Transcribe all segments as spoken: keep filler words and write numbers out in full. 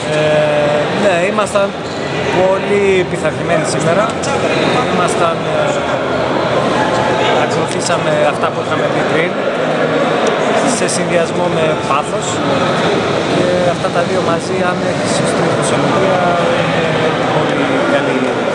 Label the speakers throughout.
Speaker 1: Ε, ναι, ήμασταν πολύ πειθαρχημένοι σήμερα. Ήμασταν, ε, ακολουθήσαμε αυτά που είχαμε πει πριν, σε συνδυασμό με πάθος. Και αυτά τα δύο μαζί, αν έχεις σωστή προσωπία, είναι πολύ καλή,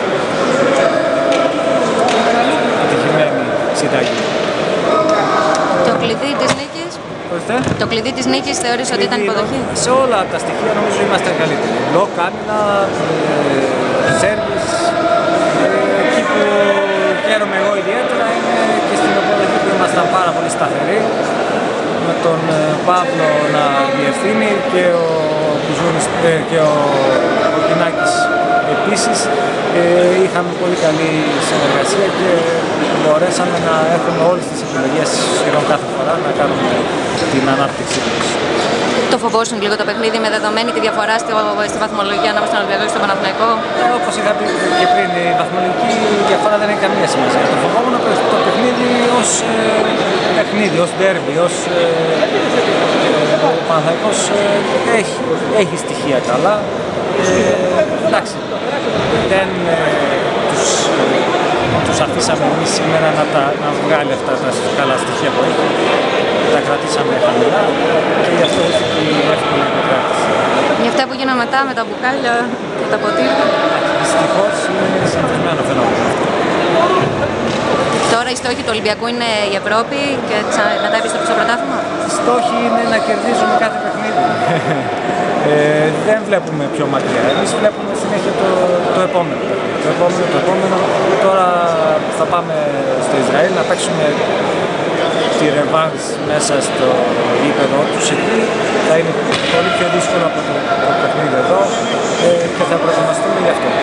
Speaker 1: επιτυχημένη συνταγή.
Speaker 2: Το κλειδί της νίκης, το κλειδί της νίκης θεωρείς ότι ήταν υποδοχή?
Speaker 1: Σε όλα τα στοιχεία νομίζω είμαστε καλύτεροι. Μπλοκ, άμυνα, σέρβις. Εκεί που χαίρομαι εγώ ιδιαίτερα είναι και στην υποδοχή που ήμασταν πάρα πολύ σταθεροί. Με τον Παύλο να διευθύνει και ο Κουζούνης και ο Κοκκινάκης επίσης. Ε, είχαμε πολύ καλή συνεργασία και μπορέσαμε να έχουμε όλες τις επιλογές σχεδόν κάθε φορά να κάνουμε την ανάπτυξή μας.
Speaker 2: Το φοβόσουν λίγο το παιχνίδι με δεδομένη τη διαφορά στη, στη βαθμολογία ανάμεσα στον Ολυμπιακό και στον Παναθηναϊκό?
Speaker 1: Ε, όπως είχα πει και πριν, η βαθμολογική διαφορά δεν έχει καμία σημασία. Το φοβόμουν το παιχνίδι ως ε, παιχνίδι, ως ντέρμπι, ως ε, ε, ο Παναθηναϊκός ε, έχει, έχει στοιχεία καλά. Ε, εντάξει, δεν ε, τους, τους αφήσαμε εμείς σήμερα να, τα, να βγάλει αυτά τα καλά στοιχεία που έχει. Τα κρατήσαμε χαμηλά και γι' αυτό ήρθε και η εύκολη επικράτηση.
Speaker 2: Για αυτά που γίνανε μετά με τα μπουκάλια και τα ποτήρια.
Speaker 1: Δυστυχώς είναι συνηθισμένο φαινόμενο αυτό.
Speaker 2: Τώρα οι στόχοι του Ολυμπιακού είναι η Ευρώπη και μετά επιστροφή στο πρωτάθλημα?
Speaker 1: Οι στόχοι είναι να κερδίζουμε κάθε παιχνίδι. ε, δεν βλέπουμε πιο μακριά. Εμείς βλέπουμε συνέχεια το, το επόμενο. Το επόμενο, το επόμενο. Τώρα θα πάμε στο Ισραήλ να παίξουμε τη ρεβάνς μέσα στο γήπεδο τους εκεί. Θα είναι πολύ πιο δύσκολο από το, το παιχνίδι εδώ ε, και θα προετοιμαστούμε γι' αυτό.